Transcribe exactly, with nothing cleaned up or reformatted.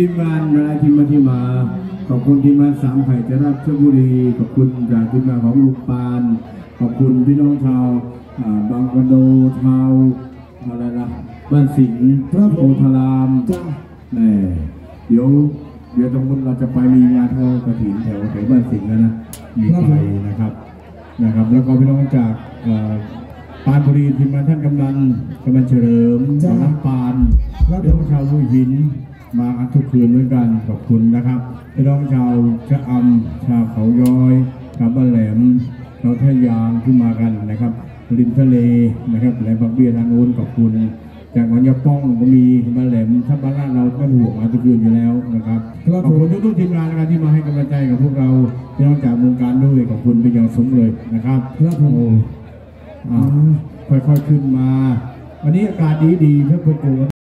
ทีมงานนายทีมมาที่มาขอบคุณทีมงานสามไผ่จะรับเชลบุรีขอบคุณจากทีมงานของลุงปานขอบคุณพี่น้องชาวบางกระโดชาวอะไรนะบ้านสิงห์พระโพธารามจ้าแน่เดี๋ยวเดี๋ยวตรงนู้นเราจะไปมีงานทอดกระถิ่นแถวแถวบ้านสิงห์นะมีไปนะครับนะครับแล้วก็พี่น้องจากปานบุรีทีมงานท่านกำนันกำนันเฉลิมสำนักปานแล้วพี่น้องชาวลุยหินมาทุกคืนด้วยกันขอบคุณนะครับพี่น้องชาวชะอำชาวเขาย้อยชาวบ้านแหลมชาวท่ายางที่มากันนะครับริมทะเลนะครับแหลมบางเบี้ยทางโน้นขอบคุณจากวันยาป้องก็มีบ้านแหลมถ้าบ้านล่างเราก็ห่วงมาทุกคืนอยู่แล้วนะครับขอบคุณทุกๆทีมงานนะครับที่มาให้กำลังใจกับพวกเราพี่น้องจากวงการด้วยขอบคุณเป็นอย่างสูงเลยนะครับครับผมค่อยๆขึ้นมาวันนี้อากาศดีๆเพื่อประกวด